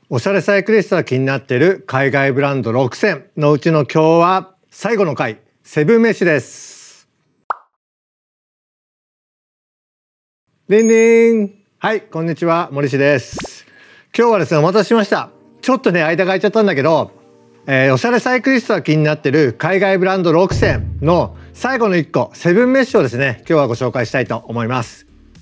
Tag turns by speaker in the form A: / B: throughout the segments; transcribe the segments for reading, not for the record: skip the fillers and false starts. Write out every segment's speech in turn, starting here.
A: おしゃれサイクリストが気になっている海外ブランド6選のうちの今日は最後の回、セブンメッシュです。リンリン。はい、こんにちは、森氏です。今日はですね、お待たせしました。ちょっとね、間が空いちゃったんだけど、おしゃれサイクリストが気になっている海外ブランド6選の最後の1個、セブンメッシュをですね、今日はご紹介したいと思います。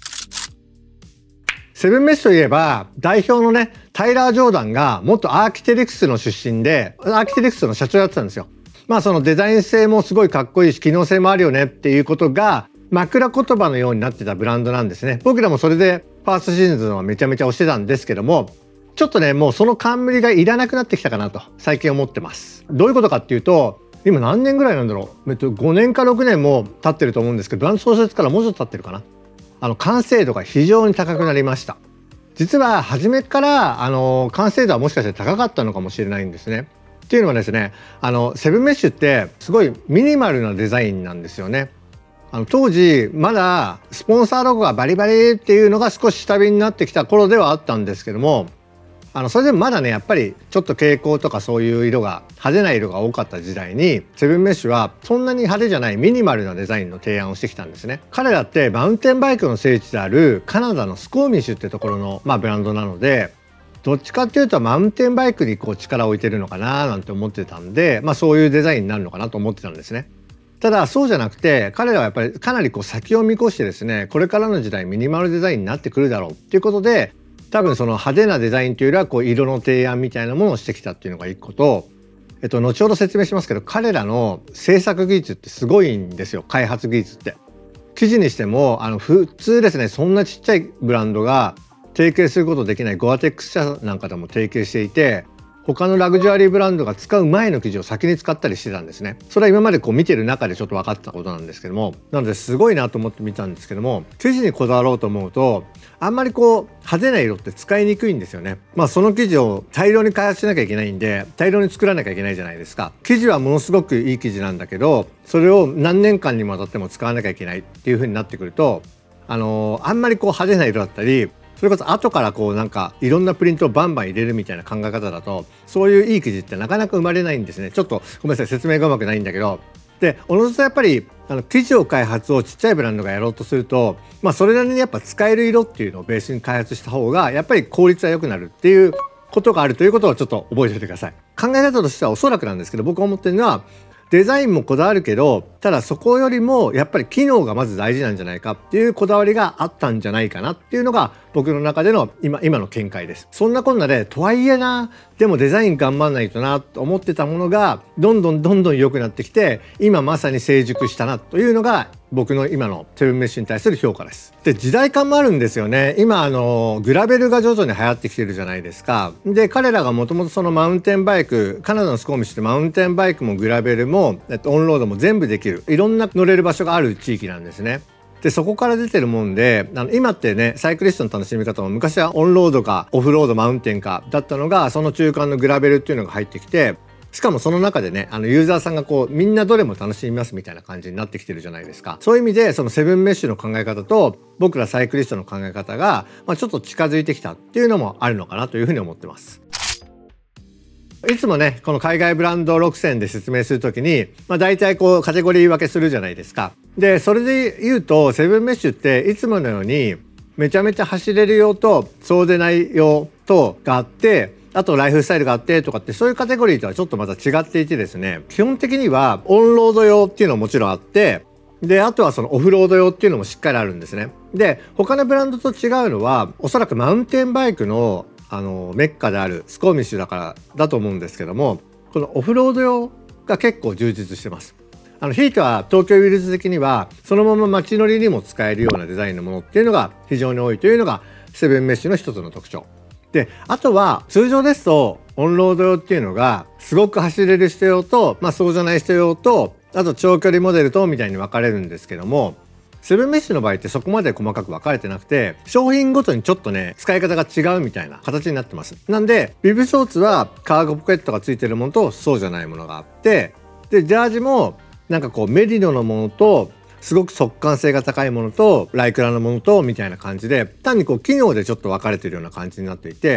A: セブンメッシュといえば、代表のね、タイラー・ジョーダンが元アーキテリクスの出身で、アーキテリクスの社長やってたんですよ。まあそのデザイン性もすごいかっこいいし、機能性もあるよねっていうことが、枕言葉のようになってたブランドなんですね。僕らもそれでファーストシーズンはめちゃめちゃ推してたんですけども、ちょっとね、もうその冠がいらなくなってきたかなと最近思ってます。どういうことかっていうと、今何年ぐらいなんだろう。5年か6年も経ってると思うんですけど、ブランド創設からもうちょっと経ってるかな。完成度が非常に高くなりました。実は初めから完成度はもしかして高かったのかもしれないんですね。っていうのはですね、セブンメッシュってすごいミニマルなデザインなんですよね。当時まだスポンサーロゴがバリバリっていうのが少し下火になってきた頃ではあったんですけども、それでもまだねやっぱりちょっと蛍光とかそういう色が派手な色が多かった時代にセブンメッシュはそんなに派手じゃないミニマルなデザインの提案をしてきたんですね。彼らってマウンテンバイクの聖地であるカナダのスコーミッシュってところの、ブランドなので、どっちかっていうとマウンテンバイクにこう力を置いてるのかななんて思ってたんで、そういうデザインになるのかなと思ってたんですね。ただそうじゃなくて彼らはやっぱりかなりこう先を見越してですね、これからの時代ミニマルデザインになってくるだろうっていうことで、多分その派手なデザインというよりはこう色の提案みたいなものをしてきたっていうのが一個と、後ほど説明しますけど、彼らの制作技術ってすごいんですよ。開発技術って生地にしても普通ですね、そんなちっちゃいブランドが提携することできないゴアテックス社なんかでも提携していて、他のラグジュアリーブランドが使う前の生地を先に使ったりしてたんですね。それは今までこう見てる中でちょっと分かったことなんですけども、なのですごいなと思って見たんですけども、生地にこだわろうと思うとあんまりこう派手な色って使いにくいんですよね。その生地を大量に開発しなきゃいけないんで、大量に作らなきゃいけないじゃないですか。生地はものすごくいい生地なんだけど、それを何年間にもわたっても使わなきゃいけないっていう風になってくると、あんまりこう派手な色だったり、それこそ後からこうなんかいろんなプリントをバンバン入れるみたいな考え方だと、そういういい生地ってなかなか生まれないんですね。ちょっとごめんなさい、説明がうまくないんだけど。でおのずとやっぱり生地を開発をちっちゃいブランドがやろうとすると、それなりにやっぱ使える色っていうのをベースに開発した方がやっぱり効率は良くなるっていうことがあるということをちょっと覚えておいてください。考え方としてはおそらくなんですけど、僕が思ってるのはデザインもこだわるけど、ただそこよりもやっぱり機能がまず大事なんじゃないかっていうこだわりがあったんじゃないかなっていうのが僕の中での今の見解です。そんなこんなで、とはいえな、でもデザイン頑張んないとなと思ってたものがどんどん良くなってきて、今まさに成熟したなというのが僕の今のセブンメッシュに対する評価です。で時代感もあるんですよね。今グラベルが徐々に流行ってきてるじゃないですか。で彼らがもともとそのマウンテンバイク、カナダのスコーミッシュってマウンテンバイクもグラベルもオンロードも全部できる、いろんな乗れる場所がある地域なんですね。でそこから出てるもんで、今ってねサイクリストの楽しみ方も昔はオンロードかオフロードマウンテンかだったのが、その中間のグラベルっていうのが入ってきて、しかもその中でねユーザーさんがこうみんなどれも楽しみますみたいな感じになってきてるじゃないですか。そういう意味でそのセブンメッシュの考え方と僕らサイクリストの考え方が、ちょっと近づいてきたっていうのもあるのかなというふうに思ってます。いつもねこの海外ブランド6選で説明するときに、大体こうカテゴリー分けするじゃないですか。でそれで言うとセブンメッシュっていつものようにめちゃめちゃ走れる用とそうでない用とがあって、あとライフスタイルがあってとかって、そういうカテゴリーとはちょっとまた違っていてですね、基本的にはオンロード用っていうのももちろんあって、であとはそのオフロード用っていうのもしっかりあるんですね。で他のブランドと違うのは、おそらくマウンテンバイクのメッカであるスコーミッシュだからだと思うんですけども、このオフロード用が結構充実してます。ひいては東京ウィルズ的にはそのまま街乗りにも使えるようなデザインのものっていうのが非常に多いというのがセブンメッシュの一つの特徴で、あとは通常ですとオンロード用っていうのがすごく走れる人用と、そうじゃない人用と、あと長距離モデルとみたいに分かれるんですけども、セブンメッシュの場合ってそこまで細かく分かれてなくて、商品ごとにちょっとね使い方が違うみたいな形になってます。なんでビブショーツはカーゴポケットがついてるものとそうじゃないものがあって、でジャージもなんかこうメリノのものとすごく速乾性が高いものとライクラのものとみたいな感じで、単にこう機能でちょっと分かれてるような感じになっていて、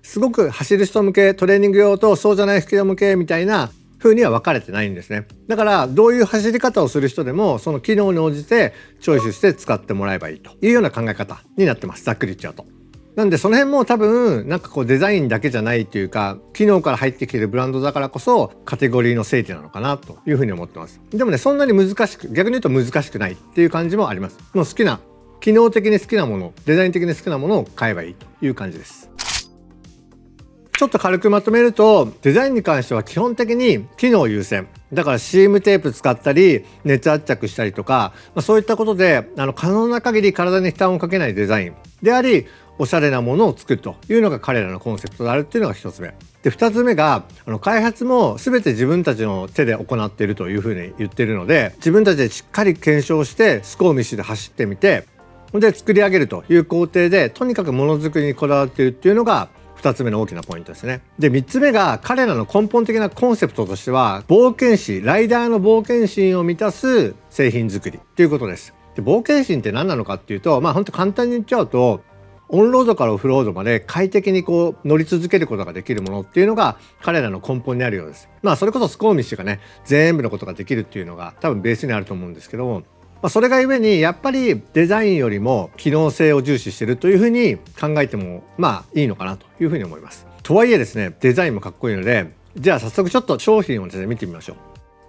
A: すごく走る人向け、トレーニング用とそうじゃない人向けみたいな風には分かれてないんですね。だからどういう走り方をする人でもその機能に応じてチョイスして使ってもらえばいいというような考え方になってます。ざっくり言っちゃうと。なんでその辺も多分なんかこうデザインだけじゃないというか、機能から入ってきているブランドだからこそカテゴリーの整理なのかなというふうに思ってます。でもね、そんなに難しく、逆に言うと難しくないっていう感じもあります。もう好きな、機能的に好きなもの、デザイン的に好きなものを買えばいいという感じです。ちょっと軽くまとめると、デザインに関しては基本的に機能優先。だからシームテープ使ったり熱圧着したりとか、そういったことで可能な限り体に負担をかけないデザインであり、おしゃれなものを作るというのが彼らのコンセプトであるっていうのが一つ目で、二つ目が開発も全て自分たちの手で行っているというふうに言ってるので、自分たちでしっかり検証してスコーミッシュで走ってみて、で作り上げるという工程でとにかくものづくりにこだわっているっていうのが2つ目の大きなポイントですね。で3つ目が彼らの根本的なコンセプトとしては、冒険心、ライダーの冒険心を満たす製品作りということです。で冒険心って何なのかっていうと、本当簡単に言っちゃうと、オンロードからオフロードまで快適に乗り続けることができるものっていうのが彼らの根本にあるようです。それこそスコーミッシュがね、全部のことができるっていうのが多分ベースにあると思うんですけども、それがゆえにやっぱりデザインよりも機能性を重視しているというふうに考えてもいいのかなというふうに思います。とはいえですね、デザインもかっこいいので、じゃあ早速ちょっと商品をですね見てみましょ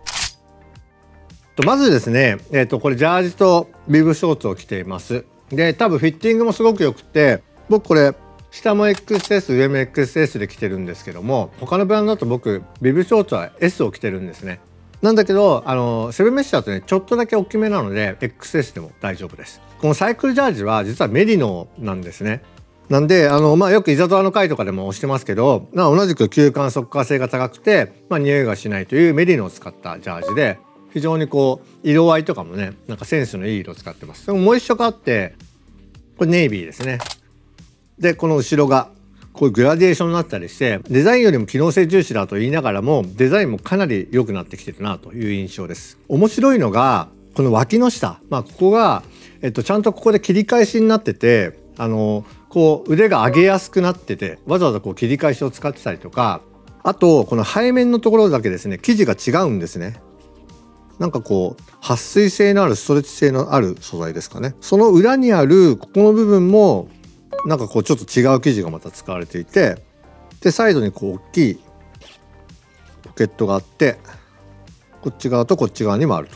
A: う。まずですね、これジャージとビブショーツを着ています。で多分フィッティングもすごく良くて、僕これ下も XS 上も XS で着てるんですけども、他のブランドだと僕ビブショーツは S を着てるんですね。なんだけどセブンメッシュだとねちょっとだけ大きめなので XS でも大丈夫です。このサイクルジャージは実はメリノなんですね。なんでよくいざとらの回とかでも押してますけど、同じく吸汗速乾性が高くて、匂いがしないというメリノを使ったジャージで、非常に色合いとかもね、なんかセンスのいい色を使ってます。でももう一色あって、これネイビーですね。でこの後ろがこういうグラデーションになったりして、デザインよりも機能性重視だと言いながらもデザインもかなり良くなってきてるなという印象です。面白いのがこの脇の下、ここが、ちゃんとここで切り返しになってて、腕が上げやすくなってて、わざわざ切り返しを使ってたりとか、あとこの背面のところだけですね、生地が違うんですね。なんか撥水性のあるストレッチ性のある素材ですかね。その裏にあるここの部分もなんかちょっと違う生地がまた使われていて、でサイドに大きいポケットがあって、こっち側とこっち側にもある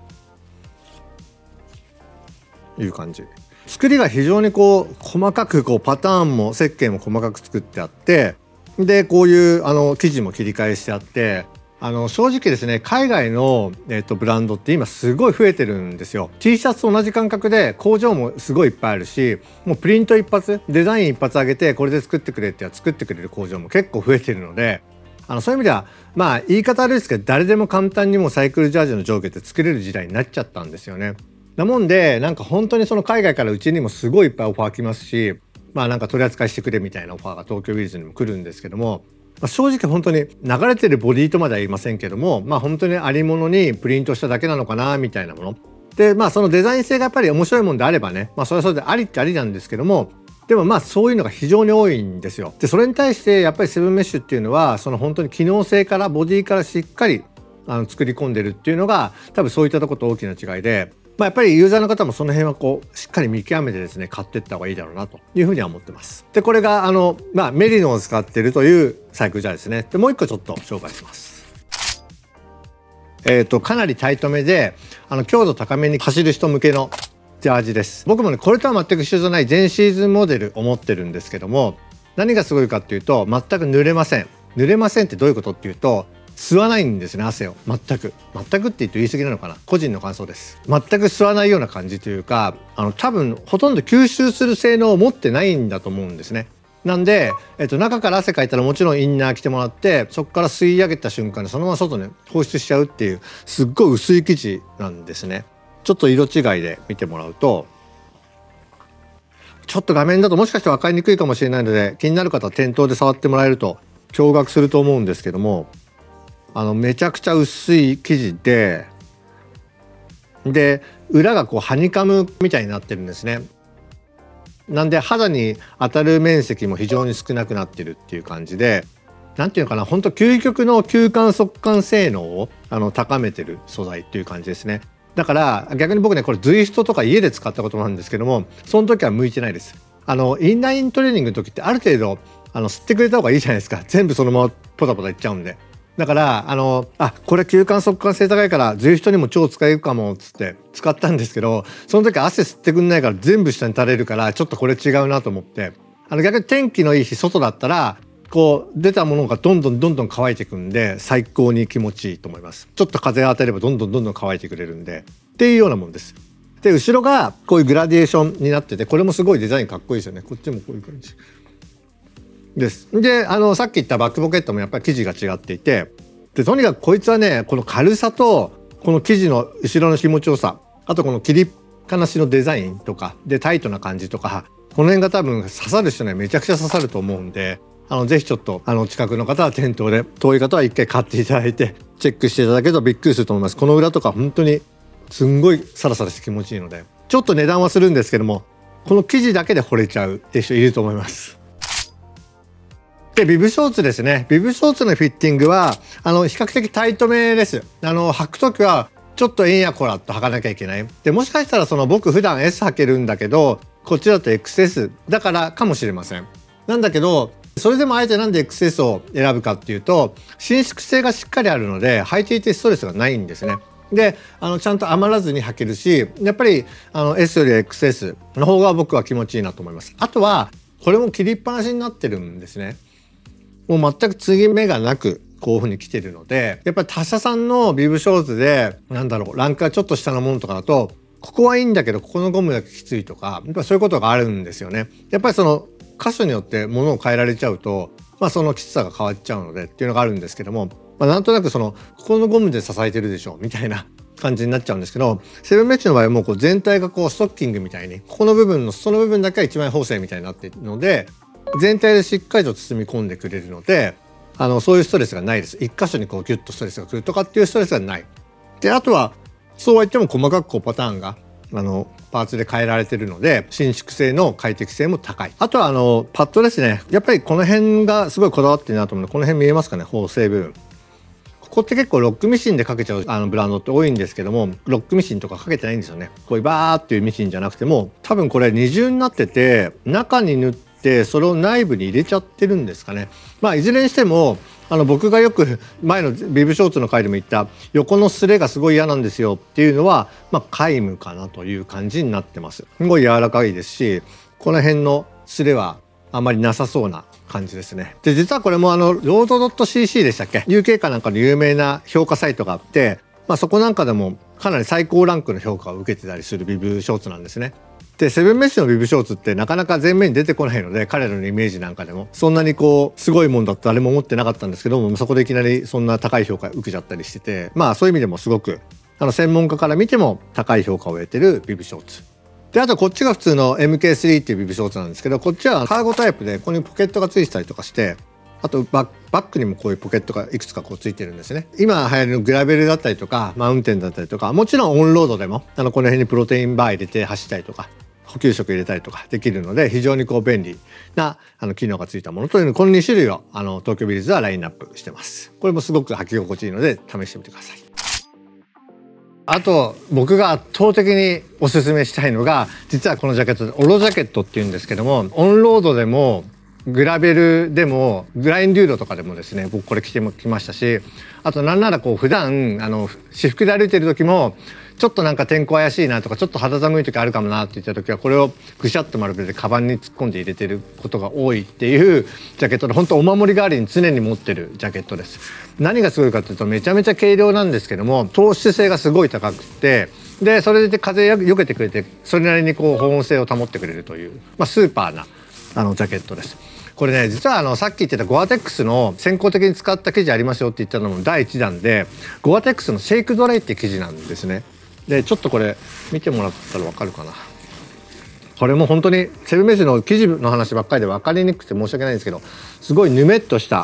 A: という感じ。作りが非常に細かくパターンも設計も細かく作ってあって、でこういう生地も切り返してあって、正直ですね、海外の、ブランドって今すごい増えてるんですよ。T シャツと同じ感覚で工場もすごいいっぱいあるし、もうプリント一発、デザイン一発上げてこれで作ってくれって作ってくれる工場も結構増えてるので、そういう意味では言い方悪いですけど、誰でも簡単にもサイクルジャージの上下って作れる時代になっちゃったんですよね。なもんでなんか本当にその海外からうちにもすごいいっぱいオファー来ますし、なんか取り扱いしてくれみたいなオファーが東京ウィズにも来るんですけども、正直本当に流れてるボディとまでは言いませんけども、本当にありものにプリントしただけなのかなみたいなもので、そのデザイン性がやっぱり面白いもんであればね、それはそれでありってありなんですけども、でもそういうのが非常に多いんですよ。でそれに対してやっぱりセブンメッシュっていうのは、その本当に機能性からボディからしっかり作り込んでるっていうのが多分そういったところと大きな違いで、やっぱりユーザーの方もその辺はしっかり見極めてですね、買っていった方がいいだろうなというふうには思ってます。でこれがメリノを使っているというサイクルジャージですね。でもう一個ちょっと紹介します。かなりタイトめで強度高めに走る人向けのジャージです。僕もねこれとは全く一緒じゃない前シーズンモデルを持ってるんですけども、何がすごいかっていうと、全く濡れません。濡れませんってどういうことっていうと、吸わないんですね、汗を。全くって言うと言い過ぎなのかな、個人の感想です。全く吸わないような感じというか、多分ほとんど吸収する性能を持ってないんだと思うんですね。なんで、中から汗かいたらもちろんインナー着てもらって、そこから吸い上げた瞬間にそのまま外に放出しちゃうっていう、すっごい薄い生地なんですね。ちょっと色違いで見てもらうと、ちょっと画面だともしかして分かりにくいかもしれないので、気になる方は店頭で触ってもらえると驚愕すると思うんですけども、めちゃくちゃ薄い生地で裏がハニカムみたいになってるんですね。 なんで肌に当たる面積も非常に少なくなってるっていう感じで、なんていうのかな、本当究極の吸汗速乾性能を高めてる素材っていう感じですね。だから逆に僕ね、これ ZWIFT とか家で使ったこともあるんですけども、その時は向いてないです。インライントレーニングの時ってある程度吸ってくれた方がいいじゃないですか。全部そのままポタポタいっちゃうんで。だからこれ吸汗速乾性高いから ZWIFT にも超使えるかもっつって使ったんですけど、その時汗吸ってくんないから全部下に垂れるから、ちょっとこれ違うなと思って、逆に天気のいい日外だったらこう出たものがどんどん乾いていくんで、最高に気持ちいいと思います。ちょっと風が当たればどんどん乾いてくれるんでっていうようなもんです。で後ろがこういうグラデーションになってて、これもすごいデザインかっこいいですよね。こっちもこういう感じです。でさっき言ったバックポケットもやっぱり生地が違っていて、でとにかくこいつはね、この軽さとこの生地の後ろの気持ちよさ、あとこの切りっぱなしのデザインとかでタイトな感じとか、この辺が多分刺さる人にはめちゃくちゃ刺さると思うんで、ぜひちょっと近くの方は店頭で、遠い方は一回買っていただいてチェックしていただけるとびっくりすると思います。この裏とか本当にすんごいサラサラして気持ちいいので、ちょっと値段はするんですけども、この生地だけで惚れちゃうっていう人いると思います。でビブショーツですね。ビブショーツのフィッティングは比較的タイトめです。履く時はちょっとえんやこらっと履かなきゃいけない。でもしかしたら僕普段 S 履けるんだけど、こっちだと XS だからかもしれません。なんだけどそれでもあえてなんで XS を選ぶかっていうと、伸縮性がしっかりあるので履いていてストレスがないんですね。でちゃんと余らずに履けるし、やっぱりS より XS の方が僕は気持ちいいなと思います。あとはこれも切りっぱなしになってるんですね。もう全く継ぎ目がなくこういう風に来てるので、やっぱり他社さんのビブショーツでランクがちょっと下のものとかだと、ここはいいんだけどここのゴムだけきついとか、やっぱそういうことがあるんですよね。やっぱりその箇所によって物を変えられちゃうと、そのきつさが変わっちゃうのでっていうのがあるんですけども、なんとなくここのゴムで支えてるでしょみたいな感じになっちゃうんですけど、セブンメッシュの場合はもう全体がストッキングみたいに、ここの部分のその部分だけは一枚縫製みたいになっているので、全体でしっかりと包み込んでくれるので、そういうストレスがないです。一箇所にギュッとストレスがくるとかっていうストレスがない。であとはそうは言っても細かくパターンがパーツで変えられてるので、伸縮性の快適性も高い。あとはパッドですね。やっぱりこの辺がすごいこだわってるなと思うので、この辺見えますかね、縫製部分。ここって結構ロックミシンでかけちゃうブランドって多いんですけども、ロックミシンとかかけてないんですよね。こういうバーっていうミシンじゃなくても、多分これ二重になってて、中に塗ってそれを内部に入れちゃってるんですかね。いずれにしても僕がよく前のビブショーツの回でも言った横のスレがすごい嫌なんですよっていうのは、皆無かなという感じになってます。すごい柔らかいですし、この辺のスレはあまりなさそうな感じですね。で実はこれもロード .cc でしたっけ、 UK かなんかの有名な評価サイトがあって、そこなんかでもかなり最高ランクの評価を受けてたりするビブショーツなんですね。でセブンメッシュのビブショーツってなかなか前面に出てこないので、彼らのイメージなんかでもそんなにすごいもんだと誰も思ってなかったんですけども、そこでいきなりそんな高い評価を受けちゃったりしてて、そういう意味でもすごく専門家から見ても高い評価を得てるビブショーツで、あとこっちが普通の MK3 っていうビブショーツなんですけど、こっちはカーゴタイプでここにポケットがついてたりとかして、あとバックにもこういうポケットがいくつかついてるんですね。今流行りのグラベルだったりとかマウンテンだったりとか、もちろんオンロードでもこの辺にプロテインバー入れて走ったりとか補給食入れたりとかできるので、非常に便利な機能がついたものというの、この2種類を東京ビリーズはラインナップしてます。これもすごく履き心地いいので試してみてください。あと僕が圧倒的におすすめしたいのが、実はこのジャケットでオロジャケットっていうんですけども、オンロードでもグラベルでもグラインデューロとかでもですね、僕これ着てきましたし、あとなんなら普段私服で歩いてる時もちょっと天候怪しいなとか、ちょっと肌寒い時あるかもなって言った時は、これをぐしゃっと丸めてカバンに突っ込んで入れてることが多いっていうジャケットで、本当お守り代わりに常に持ってるジャケットです。何がすごいかというと、めちゃめちゃ軽量なんですけども、透湿性がすごい高くて、でそれで風よけてくれて、それなりに保温性を保ってくれるという、スーパーなジャケットです。これね、実はさっき言ってたゴアテックスの先行的に使った生地ありますよって言ったのも第1弾で、ゴアテックスのシェイクドライって生地なんですね。でちょっとこれ見てもらったら分かるかな。これも本当にセブンメッシュの生地の話ばっかりで分かりにくくて申し訳ないんですけど、すごいぬめっとした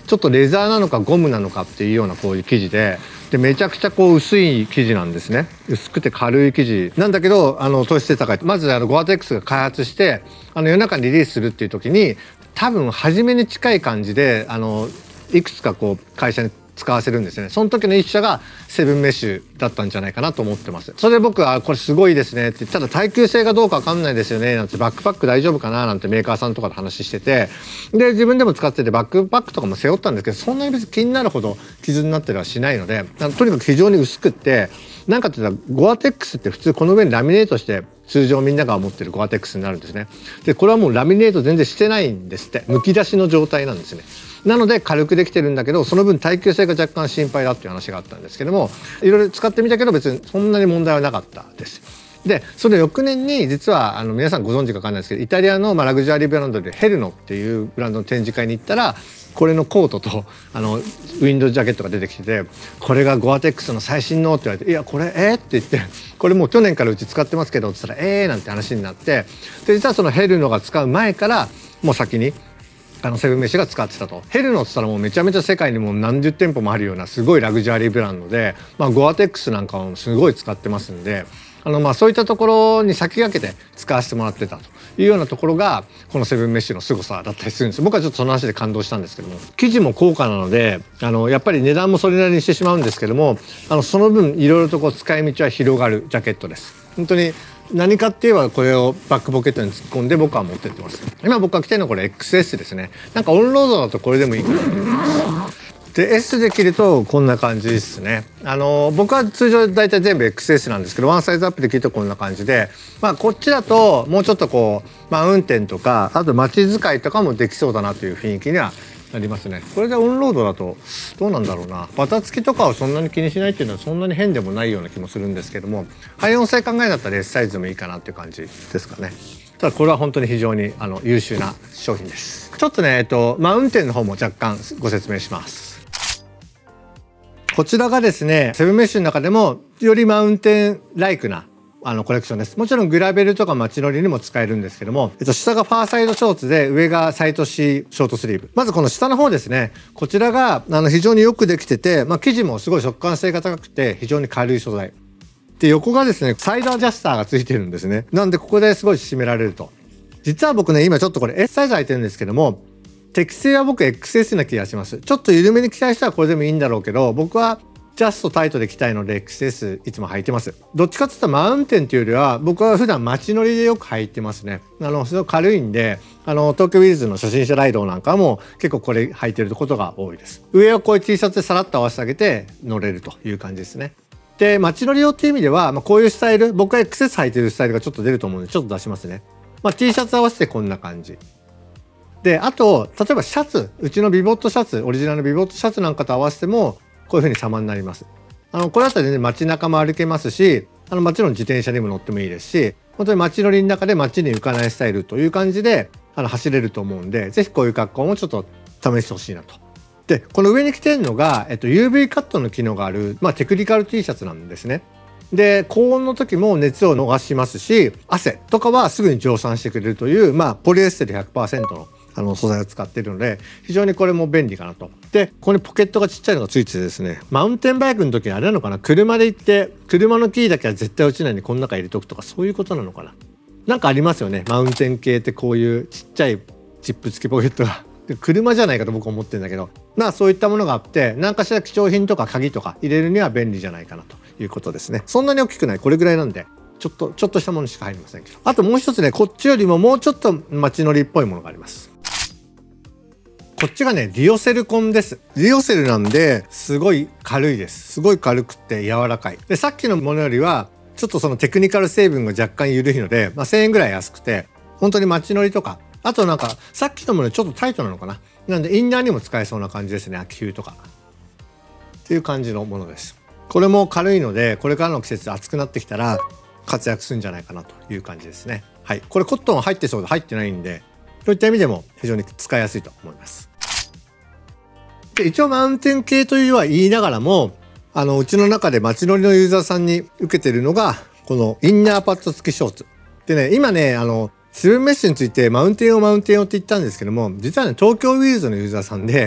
A: ちょっとレザーなのかゴムなのかっていうようなこういう生地で、めちゃくちゃこう薄い生地なんですね。薄くて軽い生地なんだけど糖質性高い。まずゴアテックスが開発して世の中にリリースするっていう時に、多分初めに近い感じでいくつかこう会社に使わせるんですね。その時の一社がセブンメッシュだったんじゃないかなと思ってます。それで僕はこれすごいですねって、ただ耐久性がどうかわかんないですよねなんて、バックパック大丈夫かななんてメーカーさんとかと話してて、で自分でも使っててバックパックとかも背負ったんですけど、そんなに別に気になるほど傷になったりはしないので、とにかく非常に薄くって、なんかっていうとゴアテックスって普通この上にラミネートして通常みんなが持ってるゴアテックスになるんですね。でこれはもうラミネート全然してないんですって。むき出しの状態なんですね。なので軽くできてるんだけど、その分耐久性が若干心配だっていう話があったんですけども、いろいろ使ってみたけど別にそんなに問題はなかったです。でその翌年に実は皆さんご存知か分かんないですけど、イタリアのラグジュアリーブランドでヘルノっていうブランドの展示会に行ったら、これのコートとウィンドウジャケットが出てきてて、これがゴアテックスの最新のって言われて、いやこれって言って、これもう去年からうち使ってますけどって言ったらなんて話になって、で実はそのヘルノが使う前からもう先にセブンメッシュが使ってたと。ヘルノって言ったらもうめちゃめちゃ世界にもう何十店舗もあるようなすごいラグジュアリーブランドで、ゴアテックスなんかもすごい使ってますんで、そういったところに先駆けて使わせてもらってたというようなところがこのセブンメッシュの凄さだったりするんです。僕はちょっとその話で感動したんですけども、生地も高価なのでやっぱり値段もそれなりにしてしまうんですけども、その分いろいろとこう使い道は広がるジャケットです。本当に何かって言えばこれをバックポケットに突っ込んで僕は持ってってます。今僕が着てるのはこれ XS ですね。なんかオンロードだとこれでもいいかなと思います。で S で着るとこんな感じですね。僕は通常大体全部 XS なんですけど、ワンサイズアップで着るとこんな感じで、こっちだともうちょっとこう運転とかあと街使いとかもできそうだなという雰囲気にはなりますね。これでオンロードだとどうなんだろうな。バタつきとかをそんなに気にしないっていうのはそんなに変でもないような気もするんですけども、汎用性考えだったら S サイズでもいいかなっていう感じですかね。ただこれは本当に非常に優秀な商品です。ちょっとねマウンテンの方も若干ご説明します。こちらがですねセブンメッシュの中でもよりマウンテンライクなコレクションです。もちろんグラベルとか街乗りにも使えるんですけども、下がファーサイドショーツで上がサイト C ショートスリーブ。まずこの下の方ですね、こちらが非常によくできてて、生地もすごい食感性が高くて非常に軽い素材で、横がですねサイドアジャスターがついてるんですね。なんでここですごい締められると。実は僕ね今ちょっとこれ S サイズ履いてるんですけども、適正は僕 XS な気がします。ちょっと緩めに着たい人はこれでもいいんだろうけど、僕はジャストタイトで着たいので XS いつも履いてます。どっちかって言ったらマウンテンというよりは僕は普段街乗りでよく履いてますね。すごい軽いんで東京ウィルズの初心者ライドなんかも結構これ履いてることが多いです。上をこういう T シャツでさらっと合わせてあげて乗れるという感じですね。で街乗り用っていう意味では、こういうスタイル、僕は XS 履いてるスタイルがちょっと出ると思うのでちょっと出しますね。T シャツ合わせてこんな感じで、あと例えばシャツ、うちのビボットシャツ、オリジナルのビボットシャツなんかと合わせてもこういう風に様になります。これだったら全然街中も歩けますし、もちろん自転車にも乗ってもいいですし、本当に街乗りの中で街に浮かないスタイルという感じで走れると思うんで、ぜひこういう格好もちょっと試してほしいなと。でこの上に着てるのが、UV カットの機能がある、テクニカル T シャツなんですね。で高温の時も熱を逃しますし、汗とかはすぐに蒸散してくれるという、ポリエステル 100% の素材を使っているので非常にこれも便利かなと。でここにポケットがちっちゃいのがついててですね、マウンテンバイクの時にあれなのかな、車で行って車のキーだけは絶対落ちないようにこの中入れとくとか、そういうことなのかな。なんかありますよね、マウンテン系ってこういうちっちゃいチップ付きポケットが車じゃないかと僕は思ってるんだけど、そういったものがあって何かしら貴重品とか鍵とか入れるには便利じゃないかなということですね。そんなに大きくない、これぐらいなんでちょっとしたものしか入りませんけど、あともう一つね、こっちよりももうちょっと街乗りっぽいものがあります。こっちがねディオセルコンです。ディオセルなんですごい軽いです。すごい軽くて柔らかいで、さっきのものよりはちょっとそのテクニカル成分が若干緩いので、1000円ぐらい安くて本当に街乗りとか、あとなんかさっきのものちょっとタイトなのかな、なんでインナーにも使えそうな感じですね。秋冬とかっていう感じのものです。これも軽いのでこれからの季節暑くなってきたら活躍するんじゃないかなという感じですね。はい、これコットンは入ってそうで入ってないんで、そういった意味でも非常に使いやすいと思います。で一応マウンテン系というは言いながらもうちの中で街乗りのユーザーさんに受けてるのがこのインナーパッド付きショーツでね、今ねセブンメッシュについてマウンテン用って言ったんですけども、実はね東京ウィルズのユーザーさんで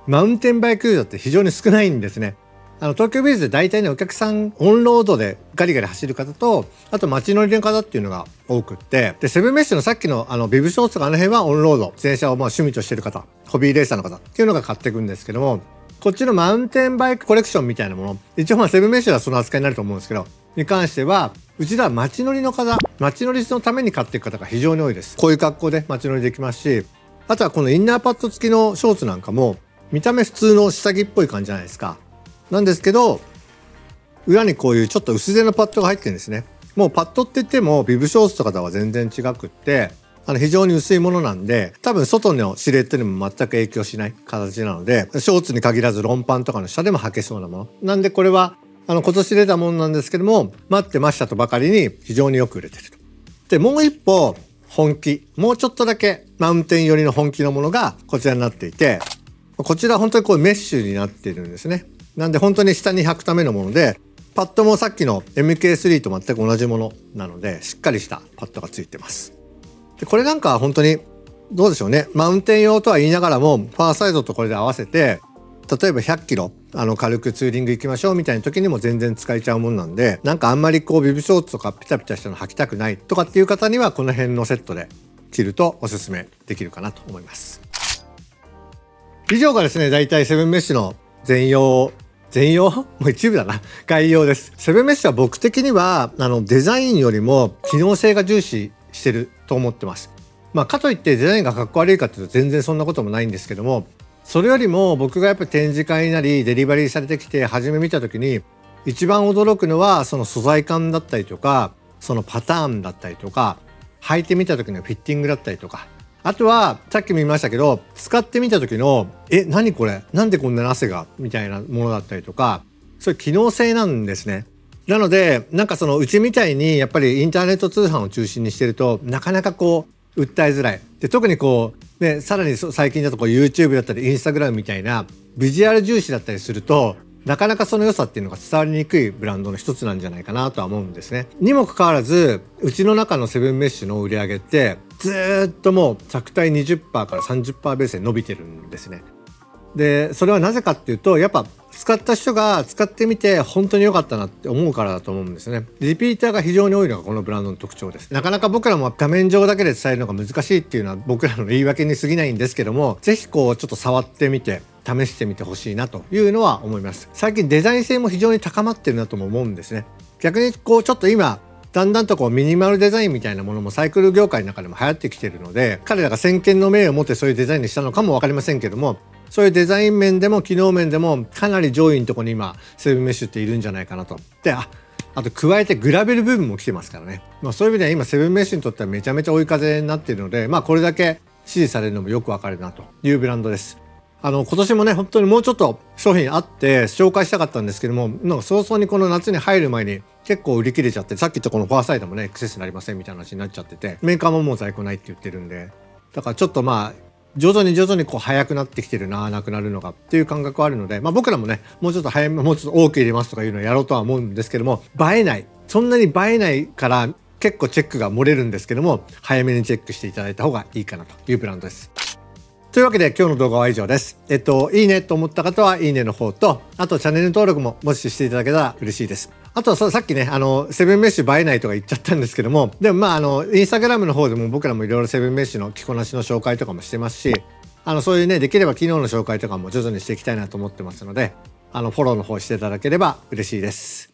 A: マウンテンバイクユーザーって非常に少ないんですね。東京ビーズで大体ね、お客さんオンロードでガリガリ走る方と、あと街乗りの方っていうのが多くって、で、セブンメッシュのさっきのビブショーツとか辺はオンロード、自転車を趣味としてる方、ホビーレーサーの方っていうのが買っていくんですけども、こっちのマウンテンバイクコレクションみたいなもの、一応セブンメッシュはその扱いになると思うんですけど、に関しては、うちでは街乗りの方、街乗りのために買っていく方が非常に多いです。こういう格好で街乗りできますし、あとはこのインナーパッド付きのショーツなんかも、見た目普通の下着っぽい感じじゃないですか。なんですけど、裏にこういうちょっと薄手のパッドが入ってるんですね。もうパッドって言ってもビブショーツとかとは全然違くって、非常に薄いものなんで、多分外のシルエットにも全く影響しない形なので、ショーツに限らずロンパンとかの下でも履けそうなもの。なんでこれは今年出たものなんですけども、待ってましたとばかりに非常によく売れてると。で、もう一歩本気、もうちょっとだけマウンテン寄りの本気のものがこちらになっていて、こちら本当にこうメッシュになっているんですね。なんで本当に下に履くためのもので、パッドもさっきの MK3 と全く同じものなので、しっかりしたパッドがついてます。で、これなんかは本当にどうでしょうね。マウンテン用とは言いながらも、ファーサイドとこれで合わせて、例えば100キロ軽くツーリング行きましょうみたいな時にも全然使えちゃうもんなんで、なんかあんまりこうビブショーツとかピタピタしたの履きたくないとかっていう方にはこの辺のセットで着るとおすすめできるかなと思います。以上がですね、だいたいセブンメッシュの全容もう一部だな。概要です。セブンメッシュは僕的には、デザインよりも機能性が重視してると思ってます。まあ、かといってデザインがかっこ悪いかっていうと全然そんなこともないんですけども、それよりも僕がやっぱり展示会なりデリバリーされてきて初め見た時に、一番驚くのはその素材感だったりとか、そのパターンだったりとか、履いてみた時のフィッティングだったりとか、あとはさっきも言いましたけど、使ってみた時の何これ、なんでこんなに汗がみたいなものだったりとか、そういう機能性なんですね。なのでなんかそのうちみたいにやっぱりインターネット通販を中心にしてるとなかなかこう訴えづらいで、特にこうね、さらに最近だとこう YouTube だったり Instagram みたいなビジュアル重視だったりすると、なかなかその良さっていうのが伝わりにくいブランドの一つなんじゃないかなとは思うんですね。にもかかわらずうちの中のセブンメッシュの売り上げってずっともう着体 20% から 30% ベースで伸びてるんですね。でそれはなぜかっていうと、やっぱ使った人が使ってみて本当に良かったなって思うからだと思うんですね。リピーターが非常に多いのがこのブランドの特徴です。なかなか僕らも画面上だけで伝えるのが難しいっていうのは僕らの言い訳に過ぎないんですけども、ぜひこうちょっと触ってみて試してみてほしいなというのは思います。最近デザイン性も非常に高まってるなとも思うんですね。逆にこうちょっと今だんだんとこうミニマルデザインみたいなものもサイクル業界の中でも流行ってきてるので、彼らが先見の明を持ってそういうデザインにしたのかも分かりませんけども、そういうデザイン面でも機能面でもかなり上位のところに今セブンメッシュっているんじゃないかなと。で、あと加えてグラベル部分も来てますからね。そういう意味では今セブンメッシュにとってはめちゃめちゃ追い風になっているので、これだけ支持されるのもよくわかるなというブランドです。今年もね、本当にもうちょっと商品あって紹介したかったんですけども、なんか早々にこの夏に入る前に結構売り切れちゃって、さっき言ったこのファーサイドもね、クセスになりませんみたいな話になっちゃってて、メーカーももう在庫ないって言ってるんで、だからちょっと徐々にこう早くなってきてるな、なくなるのがっていう感覚はあるので、僕らもね、もうちょっと早め、もうちょっと多く入れますとかいうのをやろうとは思うんですけども、映えない。そんなに映えないから結構チェックが漏れるんですけども、早めにチェックしていただいた方がいいかなというブランドです。というわけで今日の動画は以上です。いいねと思った方はいいねの方と、あとチャンネル登録ももししていただけたら嬉しいです。あとさっきね、セブンメッシュ映えないとか言っちゃったんですけども、でもインスタグラムの方でも僕らもいろいろセブンメッシュの着こなしの紹介とかもしてますし、そういうね、できれば機能の紹介とかも徐々にしていきたいなと思ってますので、フォローの方していただければ嬉しいです。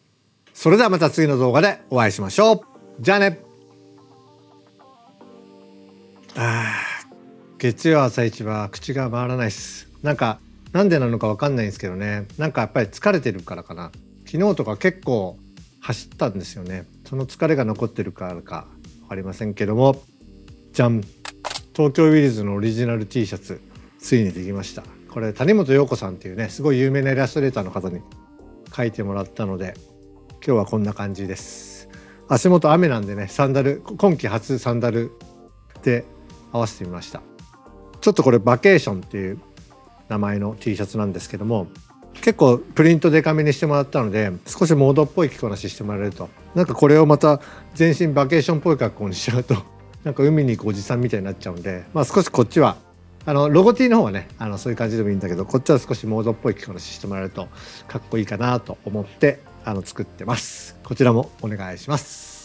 A: それではまた次の動画でお会いしましょう。じゃあね。月曜朝一は口が回らないっす。なんでなのかわかんないんですけどね。やっぱり疲れてるからかな。昨日とか結構走ったんですよね。その疲れが残ってるからかわかりませんけども、じゃん。東京ウィルズのオリジナル T シャツついにできました。これ谷本陽子さんっていうね、すごい有名なイラストレーターの方に描いてもらったので、今日はこんな感じです。足元雨なんでね、サンダル、今季初サンダルで合わせてみました。ちょっとこれバケーションっていう名前の T シャツなんですけども、結構プリントデカめにしてもらったので、少しモードっぽい着こなししてもらえると、これをまた全身バケーションっぽい格好にしちゃうと海に行くおじさんみたいになっちゃうんで、少しこっちはロゴ T の方はねそういう感じでもいいんだけど、こっちは少しモードっぽい着こなししてもらえるとかっこいいかなと思って作ってます。こちらもお願いします。